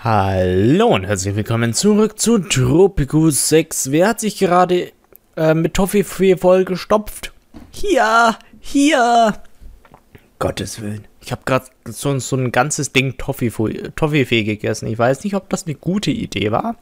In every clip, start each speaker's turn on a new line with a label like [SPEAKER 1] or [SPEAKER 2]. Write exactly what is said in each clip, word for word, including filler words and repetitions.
[SPEAKER 1] Hallo und herzlich willkommen zurück zu Tropico sechs. Wer hat sich gerade äh, mit Toffifee vollgestopft? Hier, hier. Gottes Willen. Ich habe gerade so, so ein ganzes Ding Toffifee, Toffifee gegessen. Ich weiß nicht, ob das eine gute Idee war.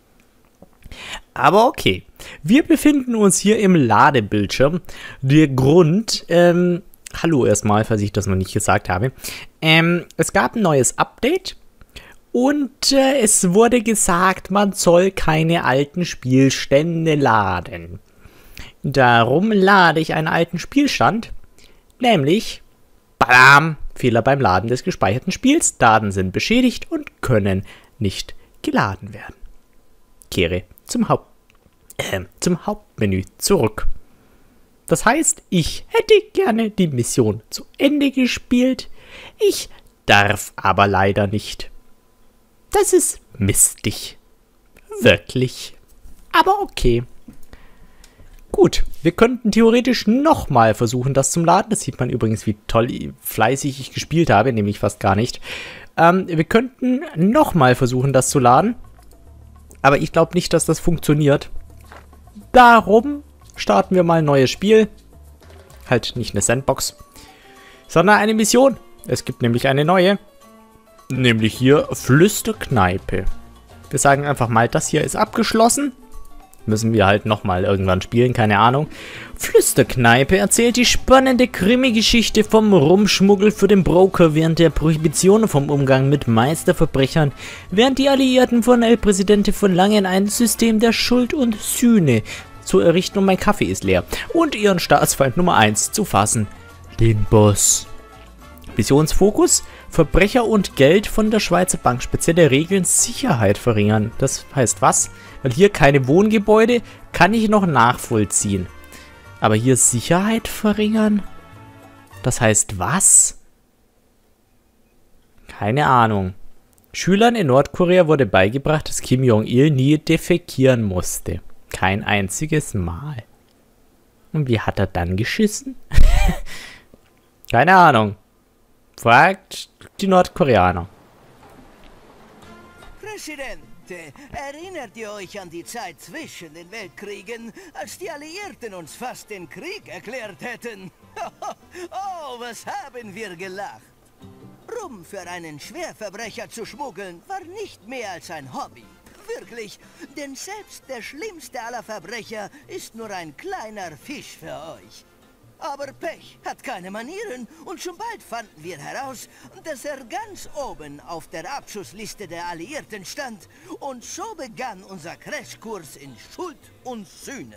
[SPEAKER 1] Aber okay. Wir befinden uns hier im Ladebildschirm. Der Grund, ähm, hallo erstmal, falls ich das noch nicht gesagt habe. Ähm, es gab ein neues Update. Und äh, es wurde gesagt, man soll keine alten Spielstände laden. Darum lade ich einen alten Spielstand, nämlich, badam, Fehler beim Laden des gespeicherten Spiels. Daten sind beschädigt und können nicht geladen werden. Kehre zum, Haupt, äh, zum Hauptmenü zurück. Das heißt, ich hätte gerne die Mission zu Ende gespielt. Ich darf aber leider nicht. Das ist mistig. Wirklich. Aber okay. Gut, wir könnten theoretisch nochmal versuchen, das zum Laden. Das sieht man übrigens, wie toll, fleißig ich gespielt habe, nämlich fast gar nicht. Ähm, wir könnten nochmal versuchen, das zu laden. Aber ich glaube nicht, dass das funktioniert. Darum starten wir mal ein neues Spiel. Halt nicht eine Sandbox, sondern eine Mission. Es gibt nämlich eine neue. Nämlich hier Flüsterkneipe. Wir sagen einfach mal, das hier ist abgeschlossen. Müssen wir halt nochmal irgendwann spielen, keine Ahnung. Flüsterkneipe erzählt die spannende Krimi-Geschichte vom Rumschmuggel für den Broker während der Prohibition, vom Umgang mit Meisterverbrechern, während die Alliierten von El Presidente verlangen, ein System der Schuld und Sühne zu errichten und mein Kaffee ist leer. Und ihren Staatsfeind Nummer eins zu fassen, den Boss. Missionsfokus: Verbrecher und Geld von der Schweizer Bank spezielle Regeln Sicherheit verringern. Das heißt was? Weil hier keine Wohngebäude, kann ich noch nachvollziehen. Aber hier Sicherheit verringern? Das heißt was? Keine Ahnung. Schülern in Nordkorea wurde beigebracht, dass Kim Jong-il nie defekieren musste. Kein einziges Mal. Und wie hat er dann geschissen? Keine Ahnung. Fragt die Nordkoreaner.
[SPEAKER 2] Präsidente, erinnert ihr euch an die Zeit zwischen den Weltkriegen, als die Alliierten uns fast den Krieg erklärt hätten? Oh, was haben wir gelacht. Rum für einen Schwerverbrecher zu schmuggeln, war nicht mehr als ein Hobby. Wirklich, denn selbst der schlimmste aller Verbrecher ist nur ein kleiner Fisch für euch. Aber Pech hat keine Manieren und schon bald fanden wir heraus, dass er ganz oben auf der Abschussliste der Alliierten stand. Und so begann unser Crashkurs in Schuld und Sühne.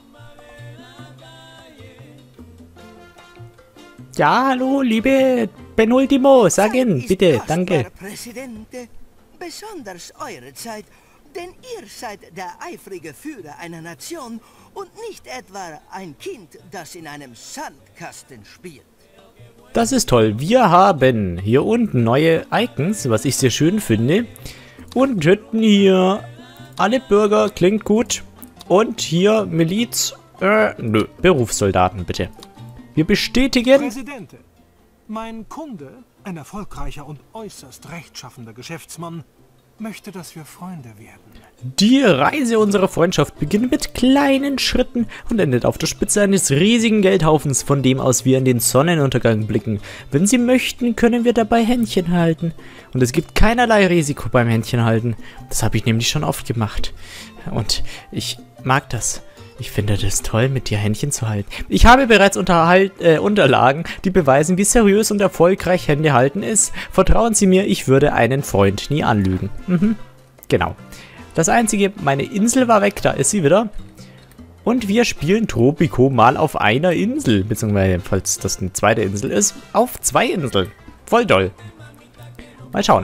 [SPEAKER 1] Ja, hallo, liebe Penultimo, sagen, bitte, danke.
[SPEAKER 2] Präsidente, besonders eure Zeit, denn ihr seid der eifrige Führer einer Nation und nicht etwa ein Kind, das in einem Sandkasten spielt.
[SPEAKER 1] Das ist toll. Wir haben hier unten neue Icons, was ich sehr schön finde. Und hätten hier alle Bürger, klingt gut. Und hier Miliz, äh, nö, Berufssoldaten, bitte. Wir bestätigen...
[SPEAKER 3] Präsidente, mein Kunde, ein erfolgreicher und äußerst rechtschaffender Geschäftsmann, möchte, dass wir Freunde werden.
[SPEAKER 1] Die Reise unserer Freundschaft beginnt mit kleinen Schritten und endet auf der Spitze eines riesigen Geldhaufens, von dem aus wir in den Sonnenuntergang blicken. Wenn Sie möchten, können wir dabei Händchen halten. Und es gibt keinerlei Risiko beim Händchen halten. Das habe ich nämlich schon oft gemacht. Und ich mag das. Ich finde das toll, mit dir Händchen zu halten. Ich habe bereits Unterhalt, äh, Unterlagen, die beweisen, wie seriös und erfolgreich Hände halten ist. Vertrauen Sie mir, ich würde einen Freund nie anlügen. Mhm, genau. Das Einzige, meine Insel war weg, da ist sie wieder. Und wir spielen Tropico mal auf einer Insel. Beziehungsweise, falls das eine zweite Insel ist, auf zwei Inseln. Voll doll. Mal schauen.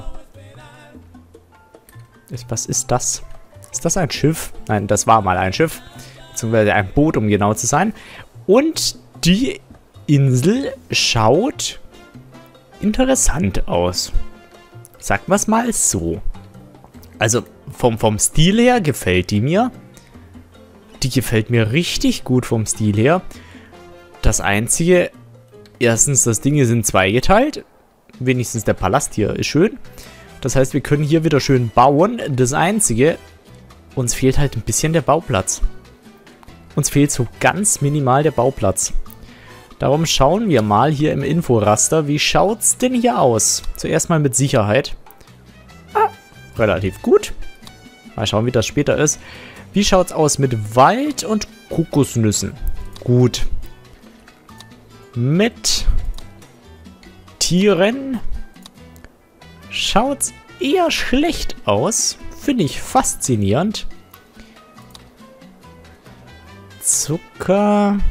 [SPEAKER 1] Was ist das? Ist das ein Schiff? Nein, das war mal ein Schiff. Beziehungsweise ein Boot, um genau zu sein. Und die Insel schaut interessant aus. Sagen wir es mal so. Also vom, vom Stil her gefällt die mir. Die gefällt mir richtig gut vom Stil her. Das Einzige, erstens, das Ding ist in zwei geteilt. Wenigstens der Palast hier ist schön. Das heißt, wir können hier wieder schön bauen. Das Einzige, uns fehlt halt ein bisschen der Bauplatz. Uns fehlt so ganz minimal der Bauplatz. Darum schauen wir mal hier im Inforaster, wie schaut's denn hier aus? Zuerst mal mit Sicherheit. Ah, relativ gut. Mal schauen, wie das später ist. Wie schaut's aus mit Wald und Kokosnüssen? Gut. Mit Tieren schaut's eher schlecht aus. Finde ich faszinierend. Zucker.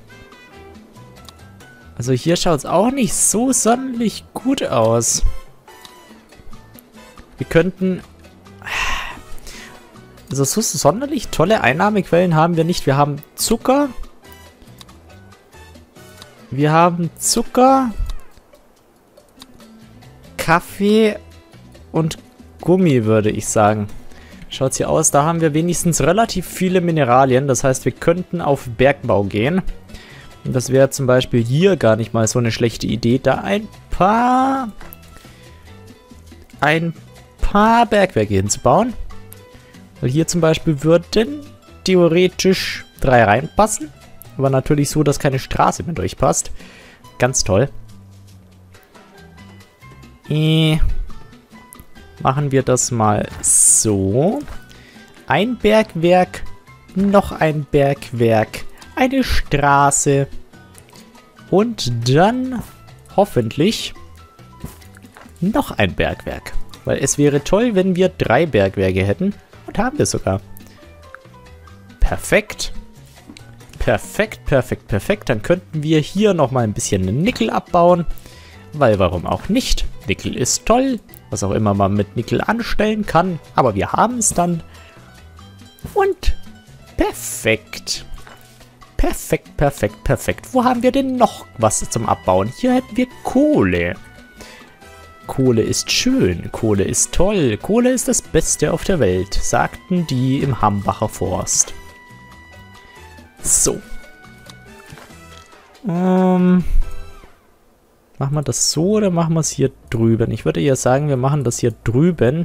[SPEAKER 1] Also hier schaut es auch nicht so sonderlich gut aus. Wir könnten... Also so sonderlich tolle Einnahmequellen haben wir nicht. Wir haben Zucker. Wir haben Zucker. Kaffee und Gummi, würde ich sagen. Schaut hier aus, da haben wir wenigstens relativ viele Mineralien. Das heißt, wir könnten auf Bergbau gehen. Und das wäre zum Beispiel hier gar nicht mal so eine schlechte Idee, da ein paar... ein paar Bergwerke hinzubauen. Weil hier zum Beispiel würden theoretisch drei reinpassen. Aber natürlich so, dass keine Straße mehr durchpasst. Ganz toll. Äh... Machen wir das mal so. Ein Bergwerk, noch ein Bergwerk, eine Straße und dann hoffentlich noch ein Bergwerk. Weil es wäre toll, wenn wir drei Bergwerke hätten und haben wir sogar. Perfekt. Perfekt, perfekt, perfekt. Dann könnten wir hier nochmal ein bisschen Nickel abbauen. Weil warum auch nicht? Nickel ist toll. Was auch immer man mit Nickel anstellen kann. Aber wir haben es dann. Und perfekt. Perfekt, perfekt, perfekt. Wo haben wir denn noch was zum Abbauen? Hier hätten wir Kohle. Kohle ist schön. Kohle ist toll. Kohle ist das Beste auf der Welt, sagten die im Hambacher Forst. So. Ähm... Machen wir das so oder machen wir es hier drüben? Ich würde ja sagen, wir machen das hier drüben.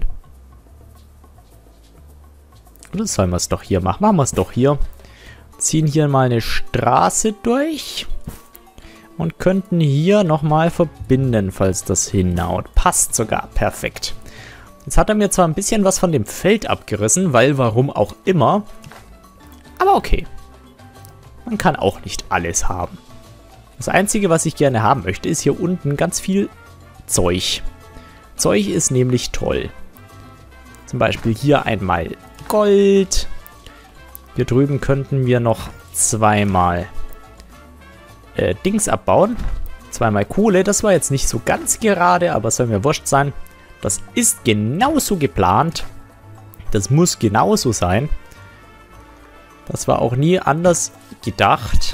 [SPEAKER 1] Oder sollen wir es doch hier machen? Machen wir es doch hier. Ziehen hier mal eine Straße durch. Und könnten hier nochmal verbinden, falls das hinhaut. Passt sogar. Perfekt. Jetzt hat er mir zwar ein bisschen was von dem Feld abgerissen, weil warum auch immer. Aber okay. Man kann auch nicht alles haben. Das Einzige, was ich gerne haben möchte, ist hier unten ganz viel Zeug. Zeug ist nämlich toll. Zum Beispiel hier einmal Gold. Hier drüben könnten wir noch zweimal äh, Dings abbauen. Zweimal Kohle. Das war jetzt nicht so ganz gerade, aber soll mir wurscht sein. Das ist genauso geplant. Das muss genauso sein. Das war auch nie anders gedacht.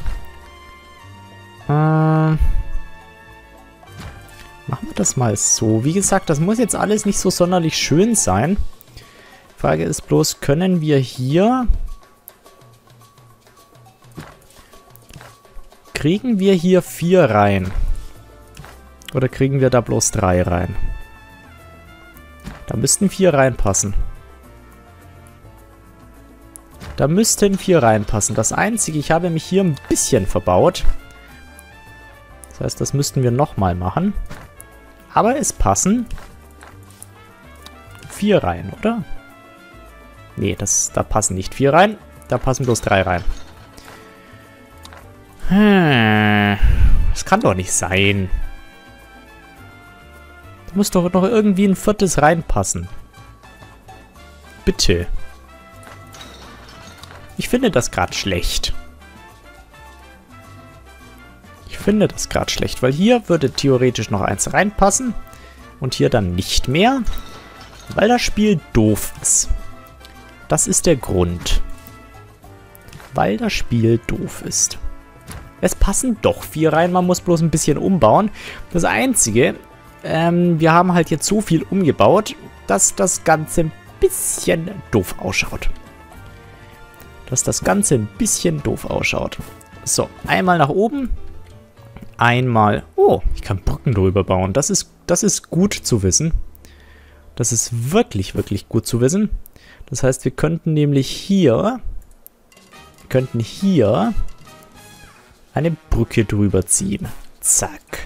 [SPEAKER 1] Machen wir das mal so. Wie gesagt, das muss jetzt alles nicht so sonderlich schön sein. Die Frage ist bloß, können wir hier... Kriegen wir hier vier rein? Oder kriegen wir da bloß drei rein? Da müssten vier reinpassen. Da müssten vier reinpassen. Das Einzige, ich habe mich hier ein bisschen verbaut. Das heißt, das müssten wir nochmal machen. Aber es passen vier rein, oder? Nee, das, da passen nicht vier rein. Da passen bloß drei rein. Hm, das kann doch nicht sein. Da muss doch noch irgendwie ein viertes reinpassen. Bitte. Ich finde das gerade schlecht. Ich finde das gerade schlecht, weil hier würde theoretisch noch eins reinpassen und hier dann nicht mehr, weil das Spiel doof ist. Das ist der Grund. Weil das Spiel doof ist. Es passen doch vier rein, man muss bloß ein bisschen umbauen. Das Einzige, ähm, wir haben halt jetzt so viel umgebaut, dass das Ganze ein bisschen doof ausschaut. Dass das Ganze ein bisschen doof ausschaut. So, einmal nach oben. Einmal... Oh, ich kann Brücken drüber bauen. Das ist, das ist gut zu wissen. Das ist wirklich, wirklich gut zu wissen. Das heißt, wir könnten nämlich hier, wir könnten hier eine Brücke drüber ziehen. Zack.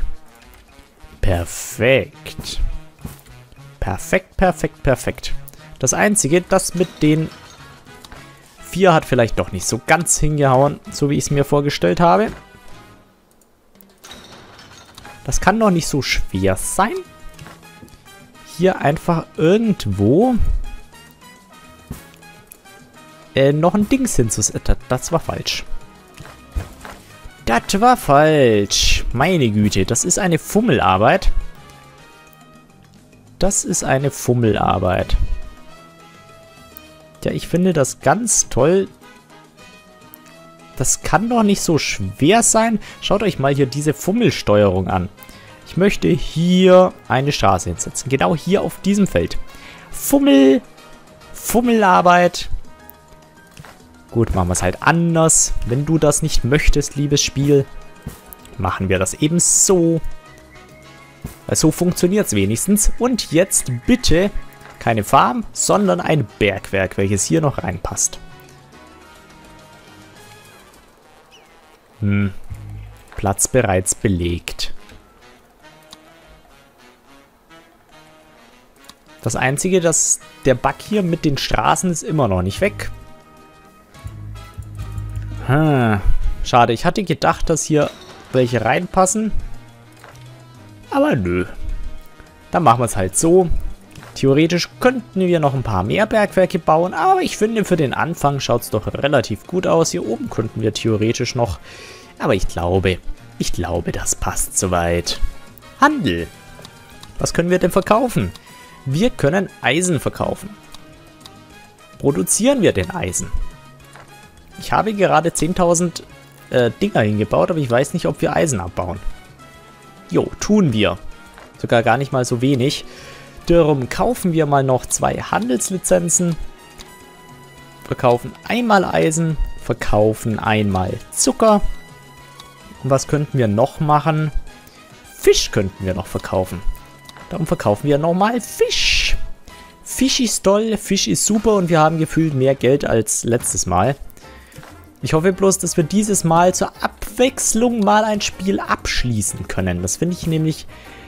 [SPEAKER 1] Perfekt. Perfekt, perfekt, perfekt. Das Einzige, das mit den vier hat vielleicht doch nicht so ganz hingehauen, so wie ich es mir vorgestellt habe. Das kann doch nicht so schwer sein. Hier einfach irgendwo äh, noch ein Dings hinzusetzen. Das war falsch. Das war falsch. Meine Güte, das ist eine Fummelarbeit. Das ist eine Fummelarbeit. Ja, ich finde das ganz toll. Das kann doch nicht so schwer sein. Schaut euch mal hier diese Fummelsteuerung an. Ich möchte hier eine Straße hinsetzen. Genau hier auf diesem Feld. Fummel. Fummelarbeit. Gut, machen wir es halt anders. Wenn du das nicht möchtest, liebes Spiel, machen wir das eben so. Weil so funktioniert es wenigstens. Und jetzt bitte keine Farm, sondern ein Bergwerk, welches hier noch reinpasst. Hm. Platz bereits belegt. Das Einzige, dass der Bug hier mit den Straßen ist immer noch nicht weg. Hm. Schade, ich hatte gedacht, dass hier welche reinpassen. Aber nö. Dann machen wir es halt so. Theoretisch könnten wir noch ein paar mehr Bergwerke bauen, aber ich finde, für den Anfang schaut es doch relativ gut aus. Hier oben könnten wir theoretisch noch, aber ich glaube, ich glaube, das passt soweit. Handel. Was können wir denn verkaufen? Wir können Eisen verkaufen. Produzieren wir denn Eisen? Ich habe gerade zehntausend äh, Dinger hingebaut, aber ich weiß nicht, ob wir Eisen abbauen. Jo, tun wir. Sogar gar nicht mal so wenig. Darum kaufen wir mal noch zwei Handelslizenzen. Verkaufen einmal Eisen. Verkaufen einmal Zucker. Und was könnten wir noch machen? Fisch könnten wir noch verkaufen. Darum verkaufen wir nochmal Fisch. Fisch ist toll, Fisch ist super und wir haben gefühlt mehr Geld als letztes Mal. Ich hoffe bloß, dass wir dieses Mal zur Abwechslung mal ein Spiel abschließen können. Das finde ich nämlich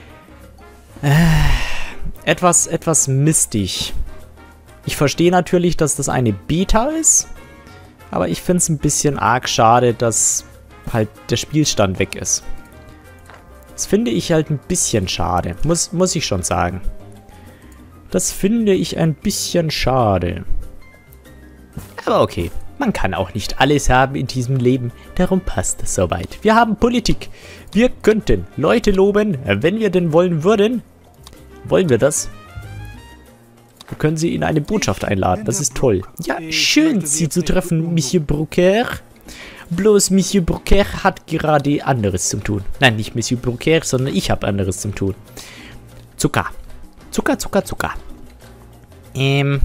[SPEAKER 1] äh, etwas, etwas mistig. Ich verstehe natürlich, dass das eine Beta ist, aber ich finde es ein bisschen arg schade, dass halt der Spielstand weg ist. Das finde ich halt ein bisschen schade, muss, muss ich schon sagen. Das finde ich ein bisschen schade. Aber okay. Man kann auch nicht alles haben in diesem Leben, darum passt es soweit. Wir haben Politik. Wir könnten Leute loben, wenn wir denn wollen würden. Wollen wir das? Wir können sie in eine Botschaft einladen, das ist toll. Ja, schön, Sie zu treffen, Monsieur Brucker. Bloß Monsieur Brucker hat gerade anderes zu tun. Nein, nicht Monsieur Brucker, sondern ich habe anderes zu tun. Zucker. Zucker, Zucker, Zucker. Ähm...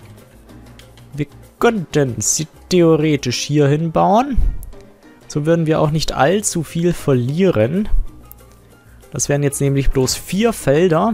[SPEAKER 1] Wir könnten sie theoretisch hier hinbauen. So würden wir auch nicht allzu viel verlieren. Das wären jetzt nämlich bloß vier Felder.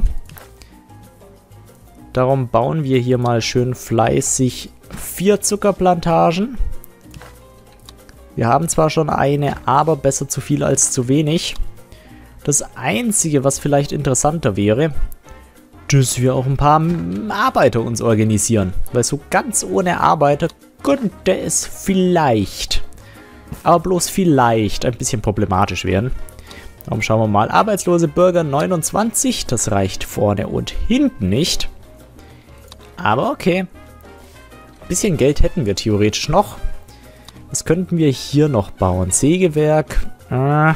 [SPEAKER 1] Darum bauen wir hier mal schön fleißig vier Zuckerplantagen. Wir haben zwar schon eine, aber besser zu viel als zu wenig. Das Einzige, was vielleicht interessanter wäre, dass wir auch ein paar Arbeiter uns organisieren. Weil so ganz ohne Arbeiter könnte es vielleicht, aber bloß vielleicht, ein bisschen problematisch werden. Darum schauen wir mal. Arbeitslose Bürger neunundzwanzig, das reicht vorne und hinten nicht. Aber okay. Ein bisschen Geld hätten wir theoretisch noch. Was könnten wir hier noch bauen? Sägewerk. Äh,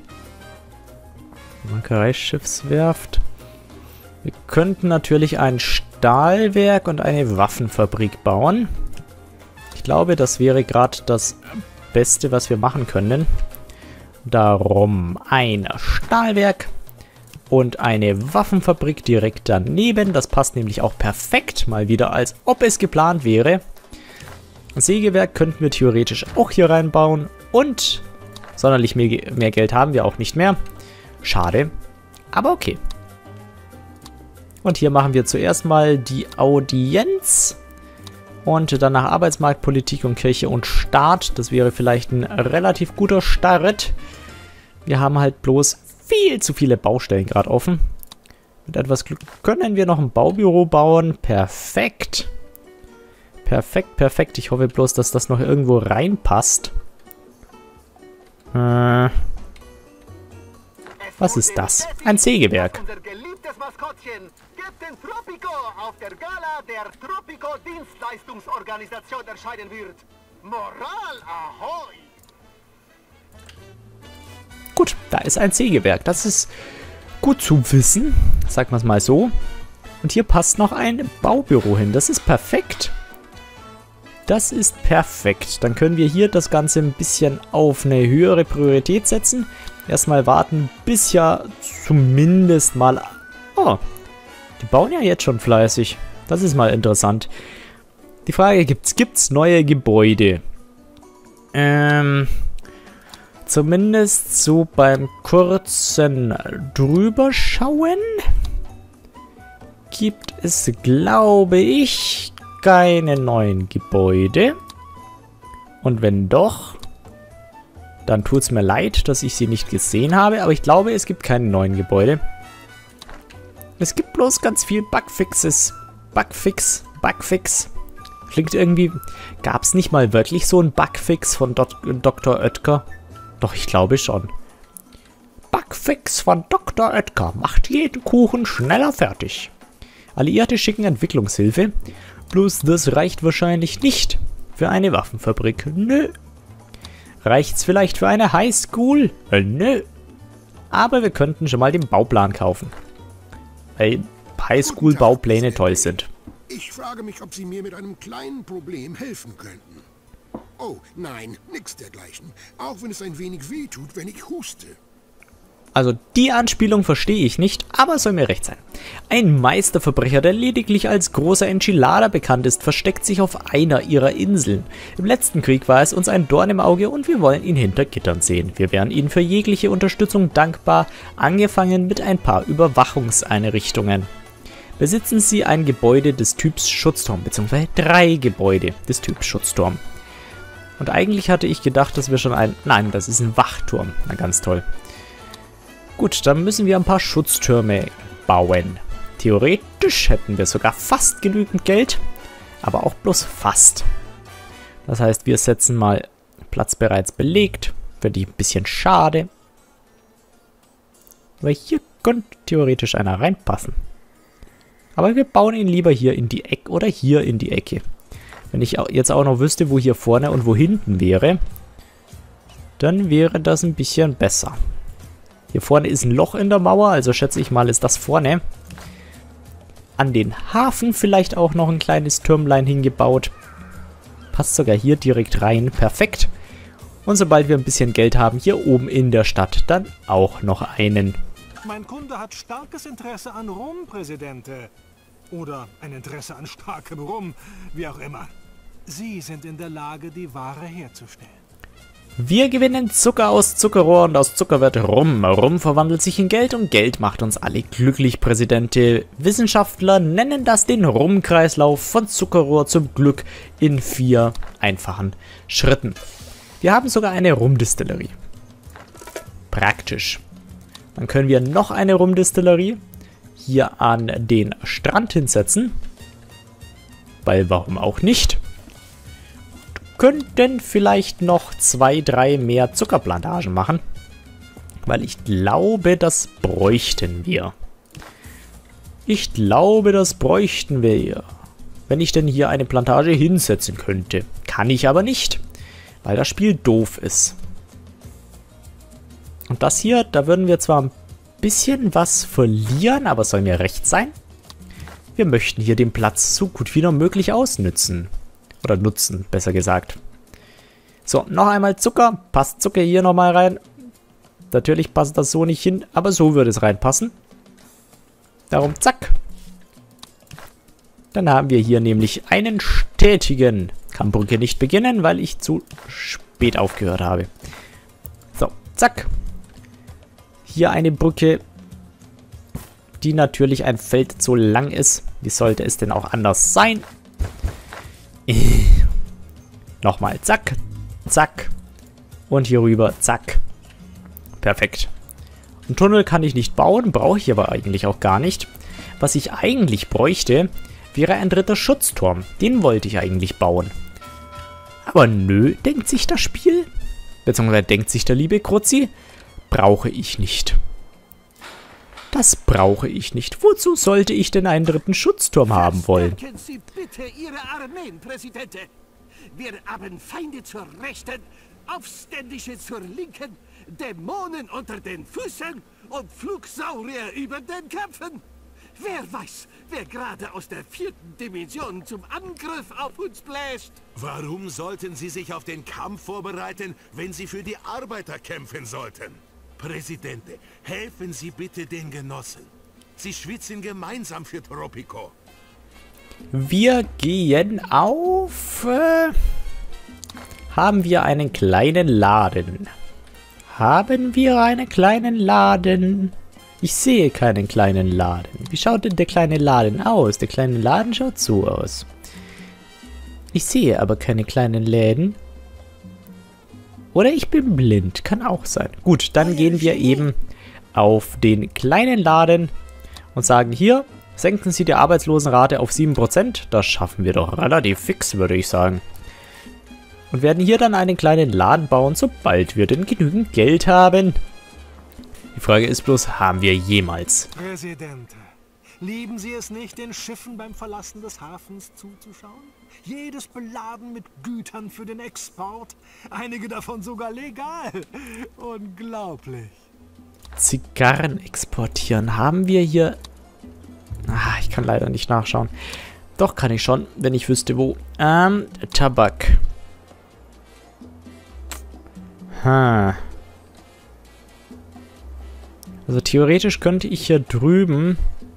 [SPEAKER 1] Molkereischiffswerft. Wir könnten natürlich ein Stahlwerk und eine Waffenfabrik bauen. Ich glaube, das wäre gerade das Beste, was wir machen können. Darum ein Stahlwerk und eine Waffenfabrik direkt daneben. Das passt nämlich auch perfekt, mal wieder, als ob es geplant wäre. Ein Sägewerk könnten wir theoretisch auch hier reinbauen. Und sonderlich mehr, mehr Geld haben wir auch nicht mehr. Schade, aber okay. Und hier machen wir zuerst mal die Audienz. Und danach Arbeitsmarktpolitik und Kirche und Staat. Das wäre vielleicht ein relativ guter Start. Wir haben halt bloß viel zu viele Baustellen gerade offen. Mit etwas Glück können wir noch ein Baubüro bauen. Perfekt. Perfekt, perfekt. Ich hoffe bloß, dass das noch irgendwo reinpasst. Äh, was ist das? Ein Sägewerk.
[SPEAKER 4] Unser geliebtes Maskottchen, Captain Tropico, auf der Gala der Tropico Dienstleistungsorganisation erscheinen wird. Moral ahoi!
[SPEAKER 1] Gut, da ist ein Sägewerk. Das ist gut zu wissen, sagen wir es mal so. Und hier passt noch ein Baubüro hin. Das ist perfekt. Das ist perfekt. Dann können wir hier das Ganze ein bisschen auf eine höhere Priorität setzen. Erstmal warten, bis ja zumindest mal... Oh, die bauen ja jetzt schon fleißig. Das ist mal interessant. Die Frage gibt's, gibt's neue Gebäude? Ähm... Zumindest so beim kurzen Drüberschauen gibt es, glaube ich, keine neuen Gebäude. Und wenn doch, dann tut es mir leid, dass ich sie nicht gesehen habe. Aber ich glaube, es gibt keine neuen Gebäude. Es gibt bloß ganz viel Bugfixes. Bugfix, Bugfix. Klingt irgendwie... Gab es nicht mal wirklich so einen Bugfix von Doktor Oetker? Doch, ich glaube schon. Bugfix von Doktor Oetker macht jeden Kuchen schneller fertig. Alliierte schicken Entwicklungshilfe. Bloß das reicht wahrscheinlich nicht für eine Waffenfabrik. Nö. Reicht's vielleicht für eine Highschool? Äh, nö. Aber wir könnten schon mal den Bauplan kaufen. Weil Highschool-Baupläne toll sind.
[SPEAKER 5] Ich frage mich, ob Sie mir mit einem kleinen Problem helfen könnten. Oh, nein, nix dergleichen. Auch wenn es ein wenig weh tut, wenn ich huste.
[SPEAKER 1] Also die Anspielung verstehe ich nicht, aber soll mir recht sein. Ein Meisterverbrecher, der lediglich als großer Enchilada bekannt ist, versteckt sich auf einer ihrer Inseln. Im letzten Krieg war es uns ein Dorn im Auge und wir wollen ihn hinter Gittern sehen. Wir wären ihnen für jegliche Unterstützung dankbar, angefangen mit ein paar Überwachungseinrichtungen. Besitzen Sie ein Gebäude des Typs Schutzturm, beziehungsweise drei Gebäude des Typs Schutzturm. Und eigentlich hatte ich gedacht, dass wir schon ein... Nein, das ist ein Wachturm. Na, ganz toll. Gut, dann müssen wir ein paar Schutztürme bauen. Theoretisch hätten wir sogar fast genügend Geld, aber auch bloß fast. Das heißt, wir setzen mal Platz bereits belegt. Für die ein bisschen schade. Aber hier könnte theoretisch einer reinpassen. Aber wir bauen ihn lieber hier in die Ecke oder hier in die Ecke. Wenn ich jetzt auch noch wüsste, wo hier vorne und wo hinten wäre, dann wäre das ein bisschen besser. Hier vorne ist ein Loch in der Mauer, also schätze ich mal, ist das vorne. An den Hafen vielleicht auch noch ein kleines Türmlein hingebaut. Passt sogar hier direkt rein, perfekt. Und sobald wir ein bisschen Geld haben, hier oben in der Stadt, dann auch noch einen.
[SPEAKER 3] Mein Kunde hat starkes Interesse an Rum, Präsidente. Oder ein Interesse an starkem Rum, wie auch immer. Sie sind in der Lage, die Ware herzustellen.
[SPEAKER 1] Wir gewinnen Zucker aus Zuckerrohr und aus Zucker wird Rum. Rum verwandelt sich in Geld und Geld macht uns alle glücklich, Präsidente. Wissenschaftler nennen das den Rumkreislauf von Zuckerrohr zum Glück in vier einfachen Schritten. Wir haben sogar eine Rumdistillerie. Praktisch. Dann können wir noch eine Rumdistillerie hier an den Strand hinsetzen. Weil warum auch nicht? Könnten vielleicht noch zwei, drei mehr Zuckerplantagen machen. Weil ich glaube, das bräuchten wir. Ich glaube, das bräuchten wir. Wenn ich denn hier eine Plantage hinsetzen könnte. Kann ich aber nicht. Weil das Spiel doof ist. Und das hier, da würden wir zwar ein bisschen was verlieren, aber soll mir recht sein. Wir möchten hier den Platz so gut wie noch möglich ausnützen. Oder nutzen, besser gesagt. So, noch einmal Zucker. Passt Zucker hier nochmal rein. Natürlich passt das so nicht hin, aber so würde es reinpassen. Darum zack. Dann haben wir hier nämlich einen stetigen. Kann Brücke nicht beginnen, weil ich zu spät aufgehört habe. So, zack. Hier eine Brücke. die natürlich ein Feld so lang ist. Wie sollte es denn auch anders sein? Nochmal, zack, zack. Und hier rüber, zack. Perfekt. Einen Tunnel kann ich nicht bauen, brauche ich aber eigentlich auch gar nicht. Was ich eigentlich bräuchte, wäre ein dritter Schutzturm. Den wollte ich eigentlich bauen. Aber nö, denkt sich das Spiel, beziehungsweise denkt sich der liebe Kruzzi, brauche ich nicht. Das brauche ich nicht. Wozu sollte ich denn einen dritten Schutzturm haben wollen?
[SPEAKER 4] Verstärken Sie bitte Ihre Armeen, Präsidente. Wir haben Feinde zur Rechten, Aufständische zur Linken, Dämonen unter den Füßen und Flugsaurier über den Köpfen. Wer weiß, wer gerade aus der vierten Dimension zum Angriff auf uns bläst.
[SPEAKER 6] Warum sollten Sie sich auf den Kampf vorbereiten, wenn Sie für die Arbeiter kämpfen sollten? Präsidente, helfen Sie bitte den Genossen. Sie schwitzen gemeinsam für Tropico.
[SPEAKER 1] Wir gehen auf... Äh, haben wir einen kleinen Laden? Haben wir einen kleinen Laden? Ich sehe keinen kleinen Laden. Wie schaut denn der kleine Laden aus? Der kleine Laden schaut so aus. Ich sehe aber keine kleinen Läden. Oder ich bin blind. Kann auch sein. Gut, dann gehen wir eben auf den kleinen Laden und sagen hier, senken Sie die Arbeitslosenrate auf sieben Prozent. Das schaffen wir doch relativ fix, würde ich sagen. Und werden hier dann einen kleinen Laden bauen, sobald wir denn genügend Geld haben. Die Frage ist bloß, haben wir jemals?
[SPEAKER 3] Präsidente, lieben Sie es nicht, den Schiffen beim Verlassen des Hafens zuzuschauen? Jedes beladen mit Gütern für den Export. Einige davon sogar legal. Unglaublich.
[SPEAKER 1] Zigarren exportieren. Haben wir hier... Ah, ich kann leider nicht nachschauen. Doch, kann ich schon, wenn ich wüsste wo. Ähm, Tabak. Ha. Also theoretisch könnte ich hier drüben...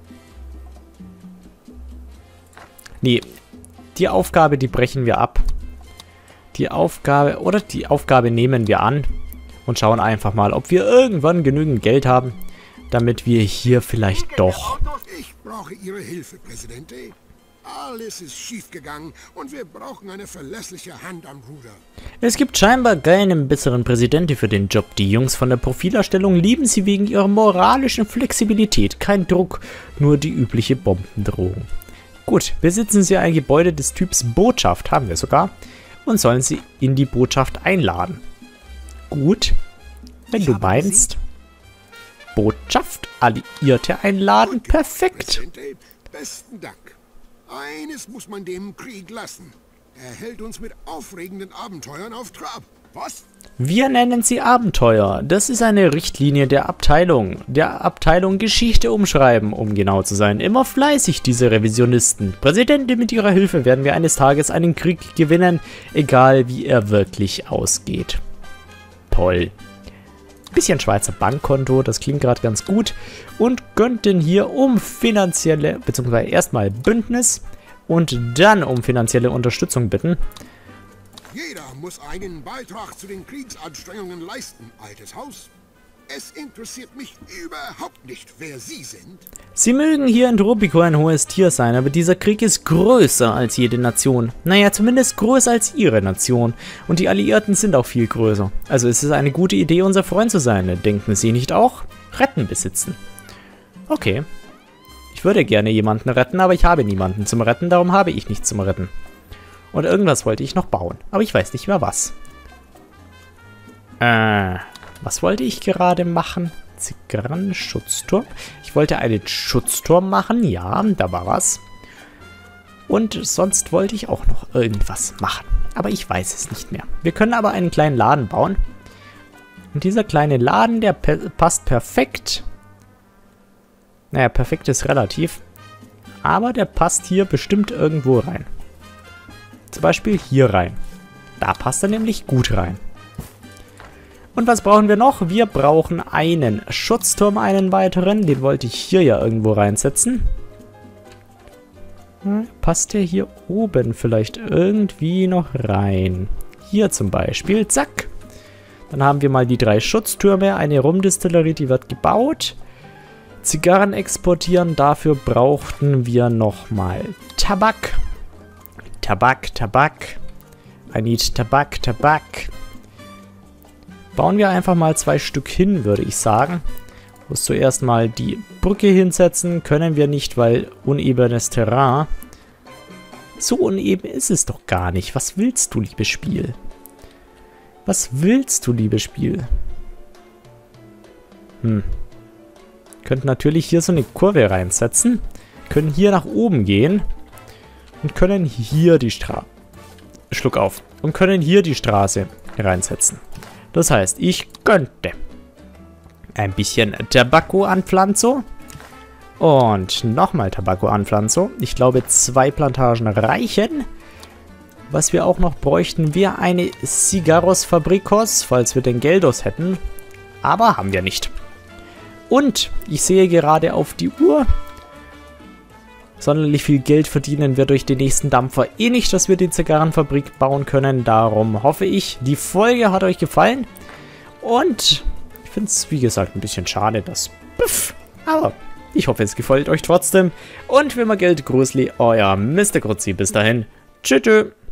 [SPEAKER 1] Nee, die Aufgabe, die brechen wir ab. Die Aufgabe, oder die Aufgabe nehmen wir an und schauen einfach mal, ob wir irgendwann genügend Geld haben, damit wir hier vielleicht doch...
[SPEAKER 5] Ich brauche Ihre Hilfe, Präsidente. Alles ist schiefgegangen und wir brauchen eine verlässliche Hand am Ruder.
[SPEAKER 1] Es gibt scheinbar keinen besseren Präsidenten für den Job. Die Jungs von der Profilerstellung lieben sie wegen ihrer moralischen Flexibilität. Kein Druck, nur die übliche Bombendrohung. Gut, besitzen sie ein Gebäude des Typs Botschaft, haben wir sogar, und sollen sie in die Botschaft einladen. Gut, wenn du meinst. Botschaft, Alliierte einladen, perfekt.
[SPEAKER 5] Präsidente, besten Dank. Eines muss man dem Krieg lassen. Er hält uns mit aufregenden Abenteuern auf Trab. Was?
[SPEAKER 1] Wir nennen sie Abenteuer. Das ist eine Richtlinie der Abteilung. Der Abteilung Geschichte umschreiben, um genau zu sein. Immer fleißig, diese Revisionisten. Präsidente, mit ihrer Hilfe werden wir eines Tages einen Krieg gewinnen, egal wie er wirklich ausgeht. Toll. Bisschen Schweizer Bankkonto, das klingt gerade ganz gut. Und könnten hier um finanzielle, beziehungsweise erstmal Bündnis und dann um finanzielle Unterstützung bitten.
[SPEAKER 5] Jeder muss einen Beitrag zu den Kriegsanstrengungen leisten, altes Haus. Es interessiert mich überhaupt nicht, wer Sie sind.
[SPEAKER 1] Sie mögen hier in Tropico ein hohes Tier sein, aber dieser Krieg ist größer als jede Nation. Naja, zumindest größer als Ihre Nation. Und die Alliierten sind auch viel größer. Also ist es eine gute Idee, unser Freund zu sein. Denken Sie nicht auch? Retten besitzen. Okay. Ich würde gerne jemanden retten, aber ich habe niemanden zum Retten, darum habe ich nichts zum Retten. Und irgendwas wollte ich noch bauen, aber ich weiß nicht mehr was. Äh... Was wollte ich gerade machen? Zigarren-Schutzturm. Ich wollte einen Schutzturm machen. Ja, da war was. Und sonst wollte ich auch noch irgendwas machen. Aber ich weiß es nicht mehr. Wir können aber einen kleinen Laden bauen. Und dieser kleine Laden, der pe- passt perfekt. Naja, perfekt ist relativ. Aber der passt hier bestimmt irgendwo rein. Zum Beispiel hier rein. Da passt er nämlich gut rein. Und was brauchen wir noch? Wir brauchen einen Schutzturm, einen weiteren. Den wollte ich hier ja irgendwo reinsetzen. Hm, passt der hier oben vielleicht irgendwie noch rein? Hier zum Beispiel. Zack. Dann haben wir mal die drei Schutztürme. Eine Rumdistillerie, die wird gebaut. Zigarren exportieren. Dafür brauchten wir nochmal Tabak. Tabak, Tabak. I need Tabak, Tabak. Bauen wir einfach mal zwei Stück hin, würde ich sagen. Muss zuerst mal die Brücke hinsetzen. Können wir nicht, weil unebenes Terrain. So uneben ist es doch gar nicht. Was willst du, liebes Spiel? Was willst du, liebes Spiel? Hm. Könnten natürlich hier so eine Kurve reinsetzen. Können hier nach oben gehen. Und können hier die Straße... Schluck auf. Und können hier die Straße reinsetzen. Das heißt, ich könnte ein bisschen Tabako-Anpflanzung. Und nochmal Tabako-Anpflanzung. Ich glaube, zwei Plantagen reichen. Was wir auch noch bräuchten, wäre eine Cigarros-Fabrikos, falls wir den Geldos hätten. Aber haben wir nicht. Und ich sehe gerade auf die Uhr. Sonderlich viel Geld verdienen wir durch den nächsten Dampfer eh nicht, dass wir die Zigarrenfabrik bauen können. Darum hoffe ich, die Folge hat euch gefallen. Und ich finde es, wie gesagt, ein bisschen schade, dass... Puff, aber ich hoffe, es gefällt euch trotzdem. Und wenn man Geld, Grüßli, euer Mister Grutzi. Bis dahin. Tschüss.